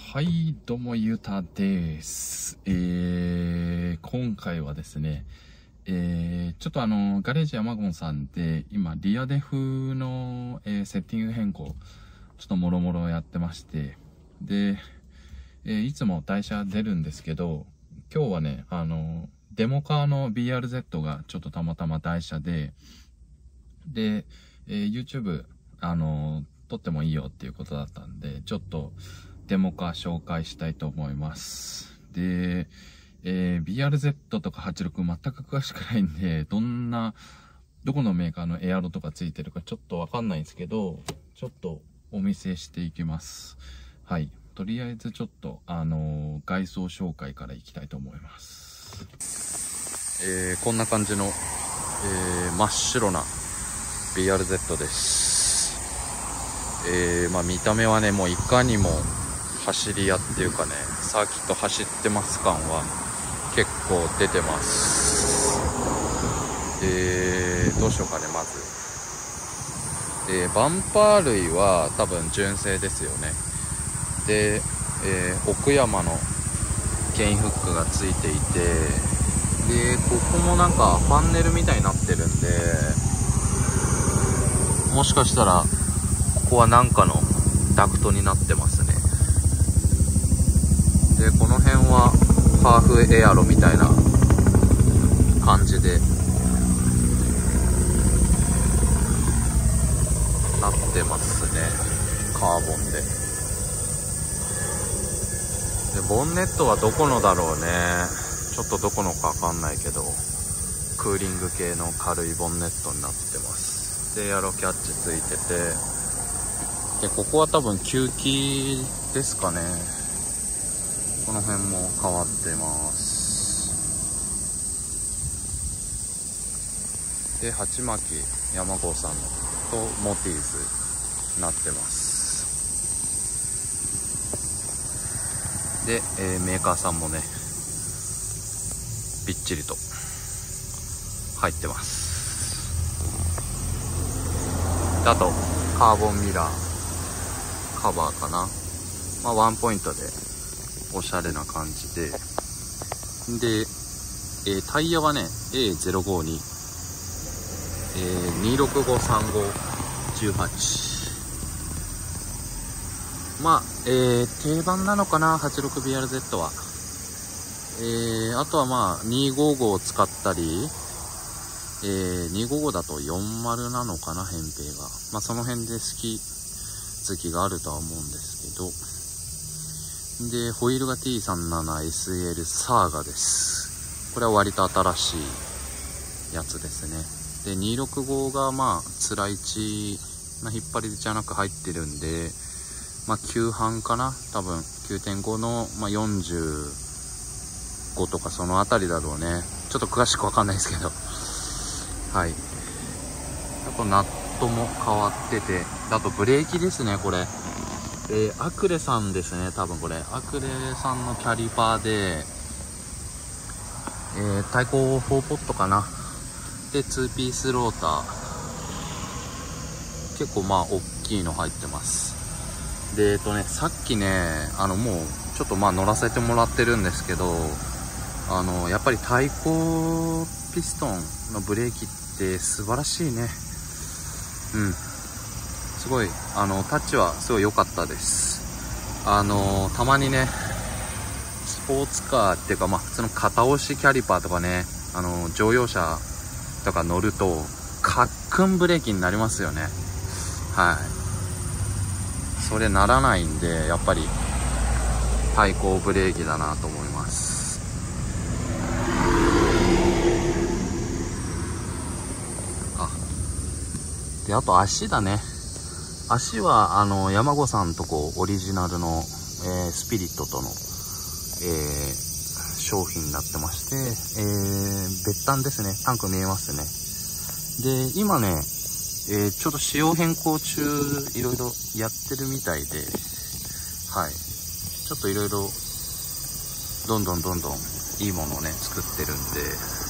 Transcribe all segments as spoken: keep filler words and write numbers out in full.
はい、どうもゆうたです。えー、今回はですね、えー、ちょっとあの、ガレージヤマゴンさんで、今、リアデフの、えー、セッティング変更、ちょっともろもろやってまして、で、えー、いつも台車出るんですけど、今日はね、あの、デモカーの ビーアールゼット がちょっとたまたま台車で、で、えー、YouTube、あの、撮ってもいいよっていうことだったんで、ちょっと、デモカー紹介したいと思います。で、えー、ビーアールゼット とかはちじゅうろく全く詳しくないんで、どんな、どこのメーカーのエアロとかついてるかちょっとわかんないんですけど、ちょっとお見せしていきます。はい。とりあえずちょっと、あのー、外装紹介からいきたいと思います。えー、こんな感じの、えー、真っ白な ビーアールゼット です。えー、まあ見た目はね、もういかにも走り屋っていうかね、サーキット走ってます感は結構出てます。えー、どうしようかね、まず。えー、バンパー類は多分純正ですよね。で、えー、奥山のケインフックがついていて、で、ここもなんかファンネルみたいになってるんで、もしかしたら、ここはなんかのダクトになってますね。で、この辺はハーフエアロみたいな感じでなってますね。カーボンで。で、ボンネットはどこのだろうね。ちょっとどこのかわかんないけど、クーリング系の軽いボンネットになってます。で、エアロキャッチついてて、で、ここは多分吸気ですかね。この辺も変わってます。で、鉢巻きヤマゴーさんのとモティーズになってます。で、えー、メーカーさんもねびっちりと入ってます。あとカーボンミラーカバーかな、まあ、ワンポイントでおしゃれな感じで、で、えー、タイヤはね エーゼロごに、えー、にろくごさんごいちはち、まあ、えー、定番なのかな はちじゅうろくビーアールゼット は。えー、あとはまあにひゃくごじゅうごを使ったり、えー、にひゃくごじゅうごだとよんじゅうなのかな、扁平が。まあその辺で好き好きがあるとは思うんですけど、で、ホイールが ティーさんじゅうななエスエル サーガです。これは割と新しいやつですね。で、にひゃくろくじゅうごがまあつらいちな引っ張りじゃなく入ってるんで、まあきゅう班かな、多分 きゅうてんご の、まあ、よんじゅうごとかそのあたりだろうね。ちょっと詳しくわかんないですけど、はい。あとナットも変わってて、あとブレーキですね、これ。えー、アクレさんですね、多分これ。アクレさんのキャリパーで、えー、対向フォーポットかな。で、ツーピースローター。結構まあ、大きいの入ってます。で、えっとね、さっきね、あのもう、ちょっとまあ乗らせてもらってるんですけど、あの、やっぱり対向ピストンのブレーキって素晴らしいね。うん。すごい、あの、タッチはすごい良かったです。あの、たまにね、スポーツカーっていうか、まあ普通の片押しキャリパーとかね、あの、乗用車とか乗ると、カックンブレーキになりますよね。はい。それならないんで、やっぱり対向ブレーキだなと思います。あ、で、あと足だね。足は、あの、ヤマゴさんとこオリジナルの、えー、スピリットとの、えー、商品になってまして、えー、別単ですね。タンク見えますね。で、今ね、えー、ちょっと仕様変更中、いろいろやってるみたいで、はい。ちょっといろいろ、どんどんどんどんいいものをね、作ってるんで、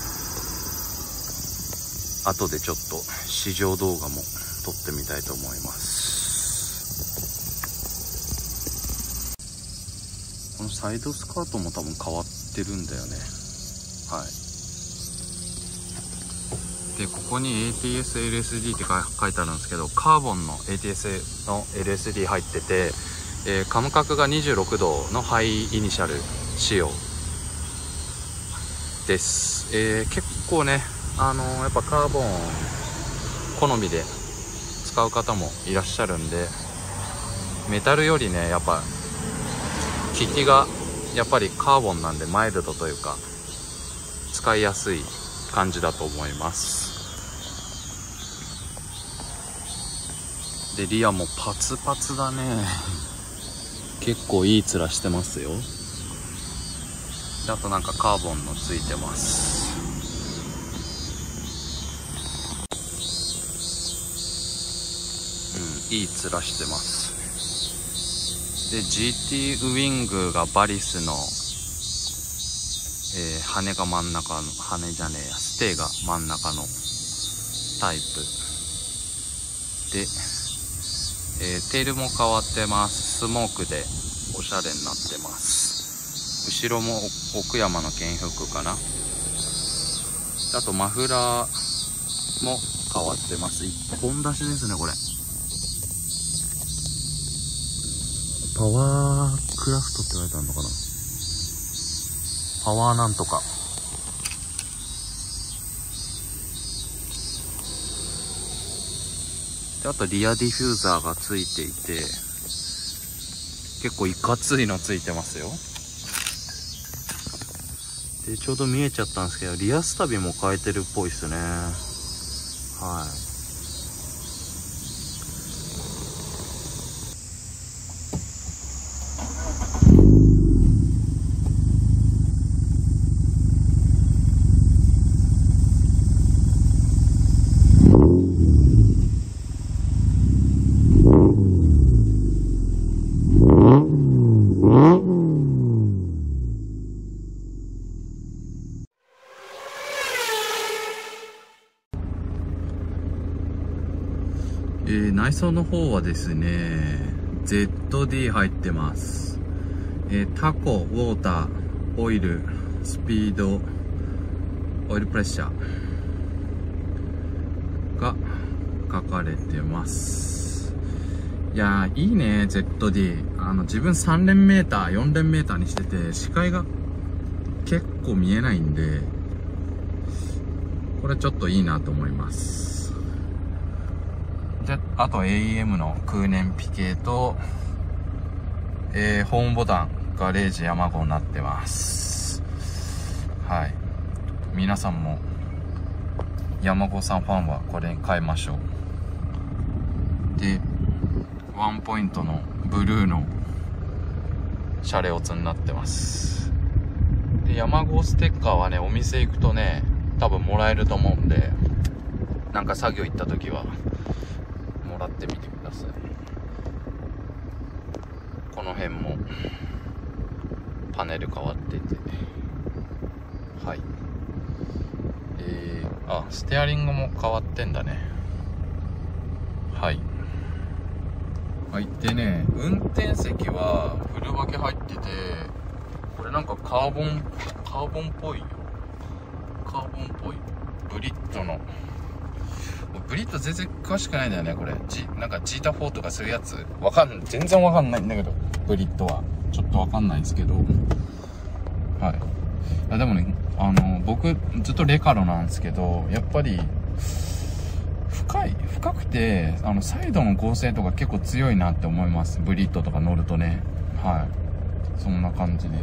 後でちょっと試乗動画も撮ってみたいと思います。 このサイドスカートも多分変わってるんだよね。はい。で、ここに エーティーエスエルエスディー って書いてあるんですけど、カーボンの エーティーエス の エルエスディー 入ってて、えー、カム角がにじゅうろくどのハイイニシャル仕様です。えー、結構ね、あのー、やっぱカーボン好みで使う方もいらっしゃるんで、メタルよりね、やっぱ効きがやっぱりカーボンなんでマイルドというか使いやすい感じだと思います。で、リアもパツパツだね。結構いい面してますよ。で、あとなんかカーボンのついてます。うん、いい面してます。で、ジーティー ウィングがバリスの、えー、羽が真ん中の、羽じゃねえや、ステーが真ん中のタイプで、えー、テールも変わってます。スモークでおしゃれになってます。後ろも奥山の建福かな。あとマフラーも変わってます。一本出しですね、これ。パワークラフトって言われたのかな。パワーなんとか。で、あとリアディフューザーがついていて、結構いかついのついてますよ。で、ちょうど見えちゃったんですけど、リアスタビも変えてるっぽいですね。はい。えー、内装の方はですね ゼットディー 入ってます。えー、タコ、ウォーター、オイル、スピード、オイルプレッシャーが書かれてます。いやー、いいね ゼットディー。あの自分さん連メーターよん連メーターにしてて視界が結構見えないんで、これちょっといいなと思います。で、あと エーイーエム の空燃ピケと、えー、ホームボタンガレージヤマゴになってます。はい。皆さんもヤマゴさんファンはこれに変えましょう。で、ワンポイントのブルーのシャレオツになってます。で、ヤマゴステッカーはね、お店行くとね、多分もらえると思うんで、なんか作業行った時はもらってみてください。この辺もパネル変わってて、はい。えー、あ、ステアリングも変わってんだね。はい。はい。でね、運転席はフル分け入ってて、これなんかカーボン、カーボンっぽいよ。カーボンっぽい。ブリットの。ブリット全然詳しくないんだよね、これ。G、なんかジータフォーとかそういうやつ。わかん、全然わかんないんだけど、ブリットは。ちょっとわかんないんですけど。はい。いやでもね、あの、僕、ずっとレカロなんですけど、やっぱり、深い、深くて、あの、サイドの剛性とか結構強いなって思います。ブリットとか乗るとね。はい。そんな感じです。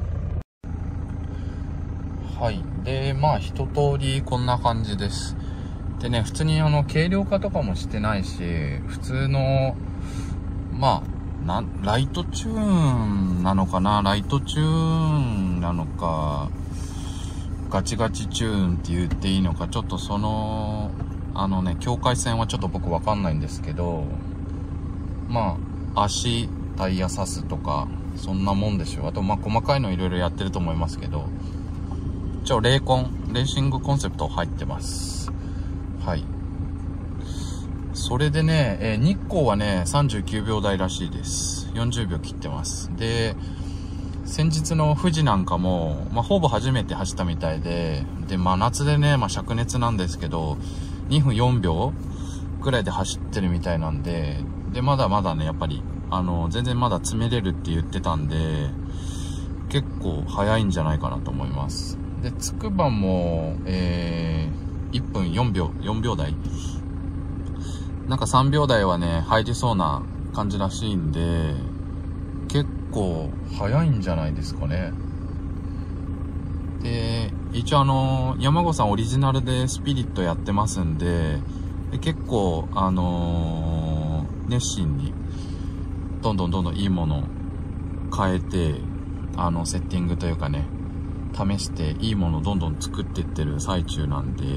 はい。で、まあ、一通りこんな感じです。でね、普通にあの、軽量化とかもしてないし、普通の、まあ、な、ライトチューンなのかな、ライトチューンなのか、ガチガチチューンって言っていいのか、ちょっとその、あのね、境界線はちょっと僕わかんないんですけど、まあ、足、タイヤ刺すとか、そんなもんでしょう。あと、まあ、細かいのいろいろやってると思いますけど、一応、レーコン、レーシングコンセプト入ってます。はい。そそれでね、えー、日光はね、さんじゅうきゅうびょう台らしいです。よんじゅうびょう切ってます。で、先日の富士なんかも、まあ、ほぼ初めて走ったみたいで、で、真夏でね、まあ、灼熱なんですけど、にふんよんびょうくらいで走ってるみたいなんで、で、まだまだね、やっぱり、あの、全然まだ詰めれるって言ってたんで、結構早いんじゃないかなと思います。で、つくばも、えー、いっぷんよんびょう、よんびょう台なんかさんびょう台はね、入りそうな感じらしいんで、結構早いんじゃないですかね。で、一応あの、山郷さんオリジナルでスピリットやってますんで、で結構、あのー、熱心に、どんどんどんどんいいもの変えて、あの、セッティングというかね、試していいものをどんどん作っていってる最中なんで、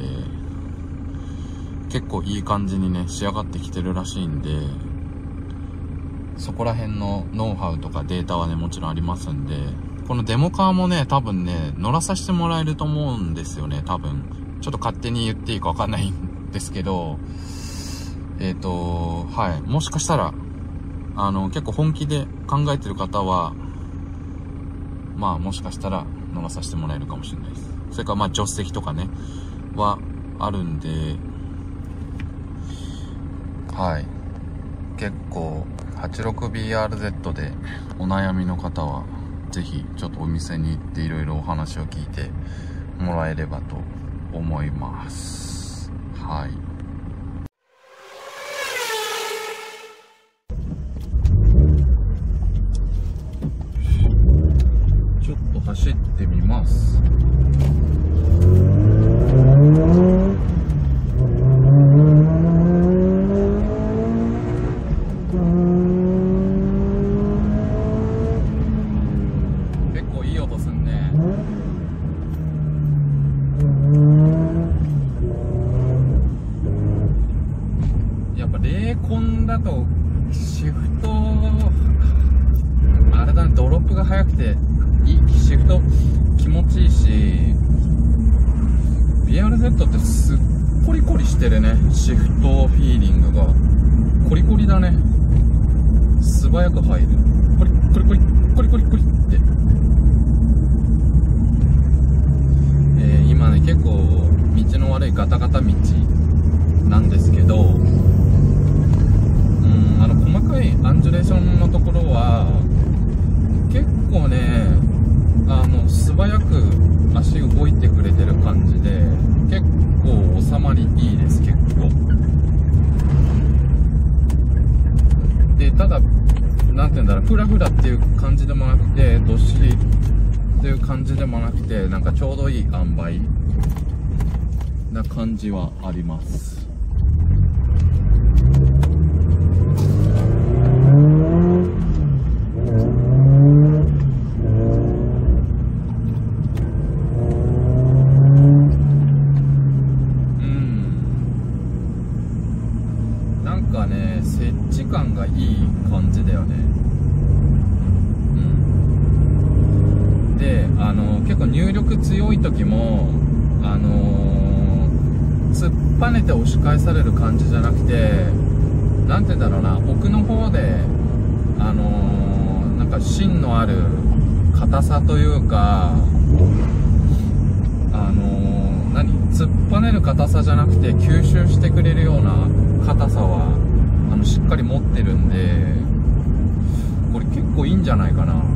結構いい感じにね、仕上がってきてるらしいんで、そこら辺のノウハウとかデータはね、もちろんありますんで、このデモカーもね、多分ね、乗らさせてもらえると思うんですよね、多分。ちょっと勝手に言っていいかわかんないんですけど、えっと、はい。もしかしたら、あの、結構本気で考えてる方は、まあ、もしかしたら乗らさせてもらえるかもしれないです。それから、まあ、助手席とかね、はあるんで、はい。結構、はちじゅうろくビーアールゼット でお悩みの方は、ぜひ、ちょっとお店に行っていろいろお話を聞いてもらえればと思います。はい。ちょっと走ってみます。結構いい音すんね。やっぱ冷コンだとシフトあれだね、ドロップが速くていい、シフト気持ちいいし、 ビーアールゼット ってすっコリコリしてるね。シフトフィーリングがコリコリだね。素早く入る。コリコリコリコリコリコリって、えー、今ね結構道の悪いガタガタ道なんですけど、うん、あの細かいアンジュレーションのところは結構ね、あの素早く足動いてくれてる感じで、結構収まりいいです。結構で、ただなんていうんだろう、フラフラっていう感じでもなくて、どっしりっていう感じでもなくて、なんかちょうどいい塩梅な感じはあります。なんかね、設置感がいい感じだよね。うん。で、あの、結構入力強い時も、あのー、突っぱねて押し返される感じじゃなくて、なんて言うんだろうな、奥の方で、あのー、なんか芯のある硬さというか、あのー、何突っぱねる硬さじゃなくて吸収してくれるような硬さはあのしっかり持ってるんで、これ結構いいんじゃないかな。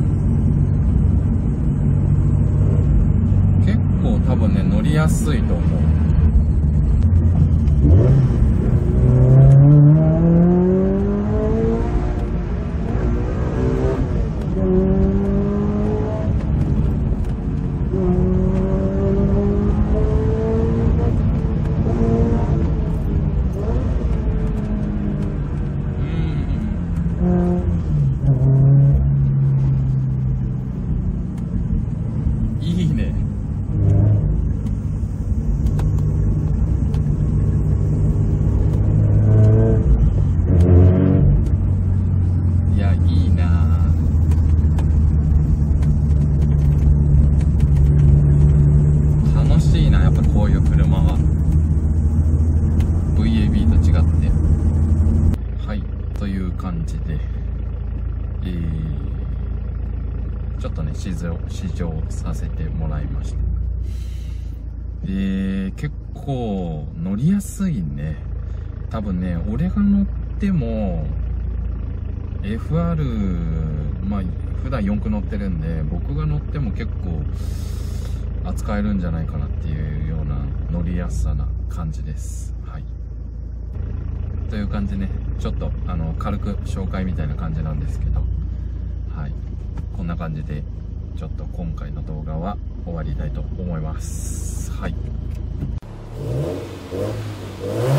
結構多分ね乗りやすいと思う。いいね。 感じで、えー、ちょっとね試乗試乗させてもらいました。で結構乗りやすいね。多分ね俺が乗っても エフアール、 まあ普段よん駆乗ってるんで、僕が乗っても結構扱えるんじゃないかなっていうような乗りやすさな感じです。はい、という感じでね、ちょっとあの軽く紹介みたいな感じなんですけど、はい、こんな感じでちょっと今回の動画は終わりたいと思います。はい。